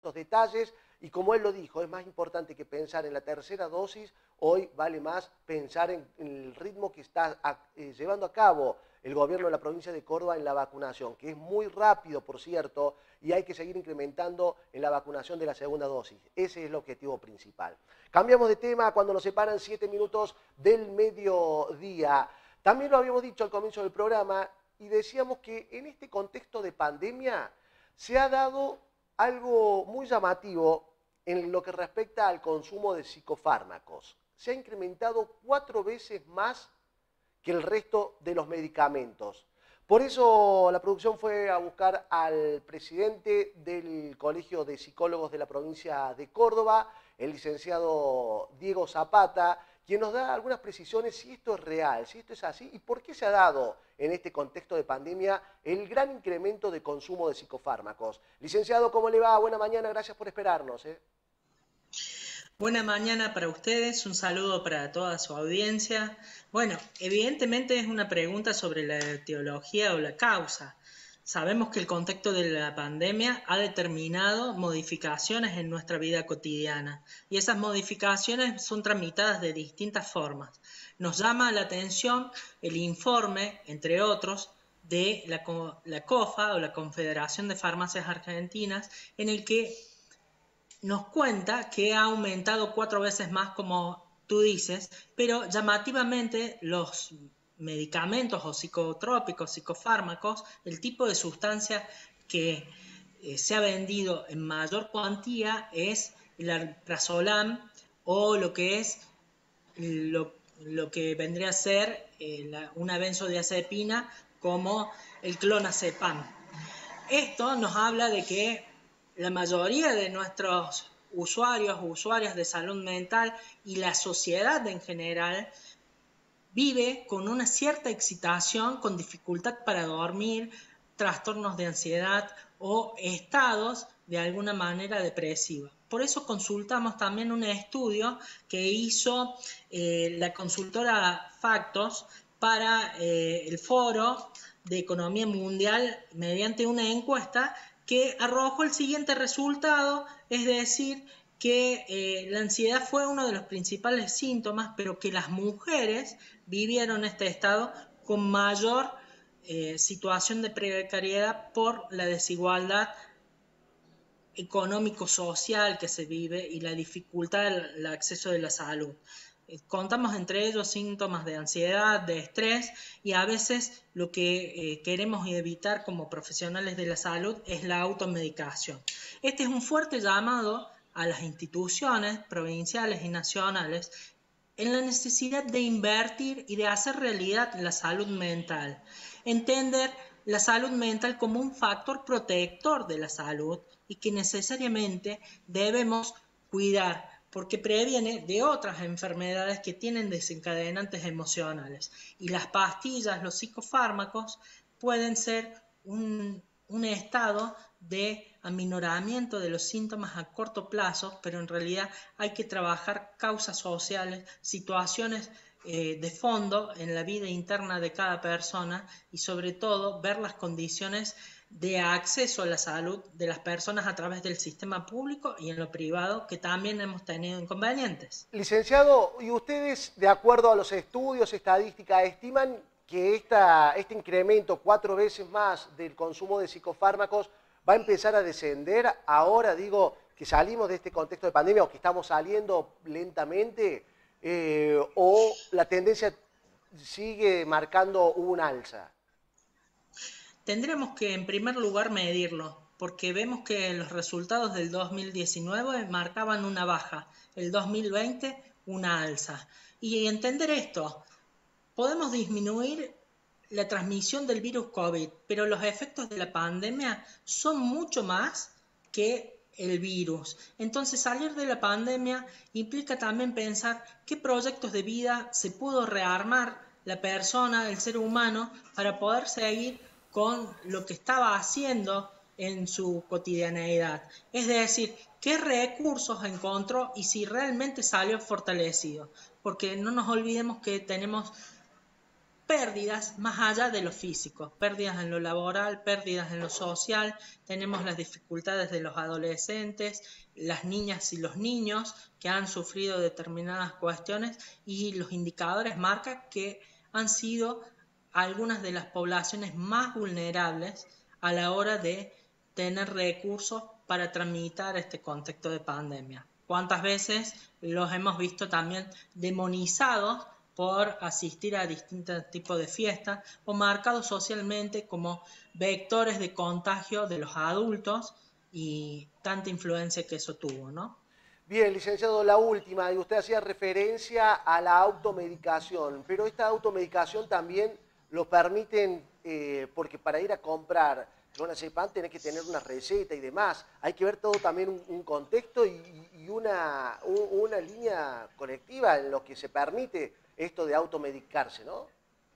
estos detalles y como él lo dijo, es más importante que pensar en la tercera dosis, hoy vale más pensar en el ritmo que está llevando a cabo el gobierno de la provincia de Córdoba en la vacunación, que es muy rápido, por cierto, y hay que seguir incrementando en la vacunación de la segunda dosis. Ese es el objetivo principal. Cambiamos de tema cuando nos separan 7 minutos del mediodía. También lo habíamos dicho al comienzo del programa y decíamos que en este contexto de pandemia se ha dado algo muy llamativo en lo que respecta al consumo de psicofármacos. Se ha incrementado 4 veces más que el resto de los medicamentos. Por eso la producción fue a buscar al presidente del Colegio de Psicólogos de la provincia de Córdoba, el licenciado Diego Zapata, quien nos da algunas precisiones si esto es real, si esto es así y por qué se ha dado en este contexto de pandemia el gran incremento de consumo de psicofármacos. Licenciado, ¿cómo le va? Buena mañana, gracias por esperarnos. Buena mañana para ustedes, un saludo para toda su audiencia. Bueno, evidentemente es una pregunta sobre la etiología o la causa. Sabemos que el contexto de la pandemia ha determinado modificaciones en nuestra vida cotidiana y esas modificaciones son tramitadas de distintas formas. Nos llama la atención el informe, entre otros, de la COFA o la Confederación de Farmacias Argentinas, en el que nos cuenta que ha aumentado 4 veces más, como tú dices, pero llamativamente los medicamentos o psicotrópicos, psicofármacos, el tipo de sustancia que se ha vendido en mayor cuantía es el alprazolam o lo que es lo que vendría a ser una benzodiazepina como el clonazepam. Esto nos habla de que la mayoría de nuestros usuarios o usuarias de salud mental y la sociedad en general vive con una cierta excitación, con dificultad para dormir, trastornos de ansiedad o estados de alguna manera depresiva. Por eso consultamos también un estudio que hizo la consultora Factos para el Foro de Economía Mundial mediante una encuesta que arrojó el siguiente resultado, es decir, que la ansiedad fue uno de los principales síntomas, pero que las mujeres vivieron este estado con mayor situación de precariedad por la desigualdad económico-social que se vive y la dificultad del acceso de la salud. Contamos entre ellos síntomas de ansiedad, de estrés y a veces lo que queremos evitar como profesionales de la salud es la automedicación. Este es un fuerte llamado a las instituciones provinciales y nacionales en la necesidad de invertir y de hacer realidad la salud mental. Entender la salud mental como un factor protector de la salud y que necesariamente debemos cuidar porque previene de otras enfermedades que tienen desencadenantes emocionales. Y las pastillas, los psicofármacos, pueden ser un estado de aminoramiento de los síntomas a corto plazo, pero en realidad hay que trabajar causas sociales, situaciones de fondo en la vida interna de cada persona y sobre todo ver las condiciones de acceso a la salud de las personas a través del sistema público y en lo privado, que también hemos tenido inconvenientes. Licenciado, ¿y ustedes, de acuerdo a los estudios, estadísticas, estiman que este incremento 4 veces más del consumo de psicofármacos va a empezar a descender ahora, digo, que salimos de este contexto de pandemia o que estamos saliendo lentamente, o la tendencia sigue marcando un alza? Tendremos que en primer lugar medirlo, porque vemos que los resultados del 2019 marcaban una baja, el 2020 una alza. Y entender esto, podemos disminuir la transmisión del virus COVID, pero los efectos de la pandemia son mucho más que el virus. Entonces salir de la pandemia implica también pensar qué proyectos de vida se pudo rearmar la persona, el ser humano, para poder seguir con lo que estaba haciendo en su cotidianeidad. Es decir, qué recursos encontró y si realmente salió fortalecido. Porque no nos olvidemos que tenemos pérdidas más allá de lo físico, pérdidas en lo laboral, pérdidas en lo social, tenemos las dificultades de los adolescentes, las niñas y los niños que han sufrido determinadas cuestiones y los indicadores marcan que han sido algunas de las poblaciones más vulnerables a la hora de tener recursos para tramitar este contexto de pandemia. ¿Cuántas veces los hemos visto también demonizados por asistir a distintos tipos de fiestas o marcados socialmente como vectores de contagio de los adultos y tanta influencia que eso tuvo, ¿no? Bien, licenciado, la última, y usted hacía referencia a la automedicación, pero esta automedicación también lo permiten, porque para ir a comprar clonazepam tenés que tener una receta y demás. Hay que ver todo también un contexto y una línea conectiva en lo que se permite esto de automedicarse, ¿no?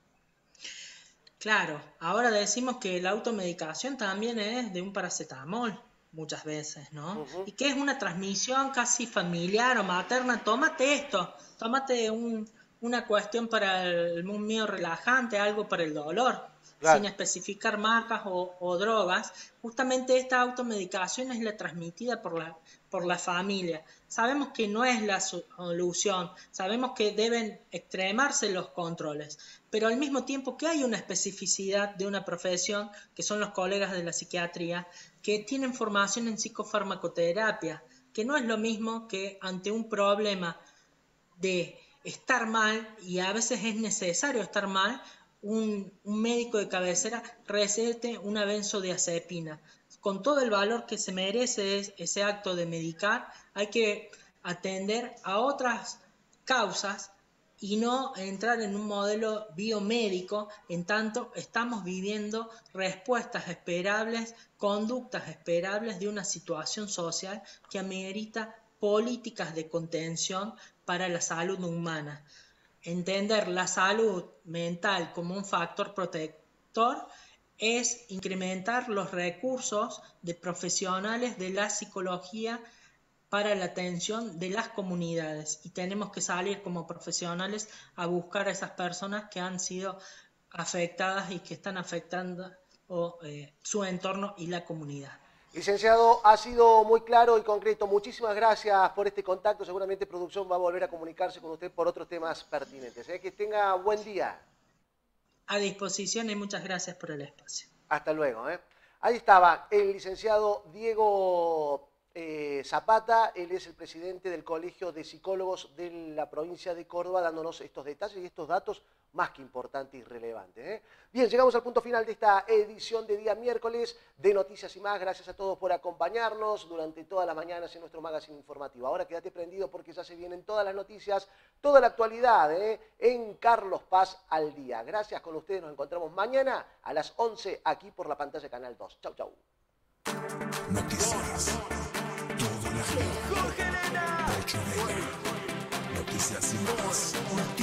Claro, ahora decimos que la automedicación también es de un paracetamol, muchas veces, ¿no? Y que es una transmisión casi familiar o materna. Tómate esto, tómate una cuestión para un mío relajante, algo para el dolor, claro, sin especificar marcas o drogas. Justamente esta automedicación es la transmitida por la familia. Sabemos que no es la solución, sabemos que deben extremarse los controles, pero al mismo tiempo que hay una especificidad de una profesión, que son los colegas de la psiquiatría, que tienen formación en psicofarmacoterapia, que no es lo mismo que ante un problema de estar mal, y a veces es necesario estar mal, un médico de cabecera recete una benzodiazepina. Con todo el valor que se merece ese acto de medicar, hay que atender a otras causas y no entrar en un modelo biomédico, en tanto estamos viviendo respuestas esperables, conductas esperables de una situación social que amerita políticas de contención para la salud humana. Entender la salud mental como un factor protector es incrementar los recursos de profesionales de la psicología para la atención de las comunidades, y tenemos que salir como profesionales a buscar a esas personas que han sido afectadas y que están afectando su entorno y la comunidad. Licenciado, ha sido muy claro y concreto. Muchísimas gracias por este contacto. Seguramente producción va a volver a comunicarse con usted por otros temas pertinentes. Que tenga buen día. A disposición y muchas gracias por el espacio. Hasta luego. Ahí estaba el licenciado Diego Zapata. Él es el presidente del Colegio de Psicólogos de la provincia de Córdoba, dándonos estos detalles y estos datos más que importantes y relevantes. Bien, llegamos al punto final de esta edición de día miércoles de Noticias y Más. Gracias a todos por acompañarnos durante todas las mañanas en nuestro magazine informativo. Ahora quédate prendido porque ya se vienen todas las noticias, toda la actualidad en Carlos Paz al día. Gracias, con ustedes nos encontramos mañana a las 11 aquí por la pantalla de Canal 2. Chau, chau. Noticias. Todo la gente. Noticias y Más.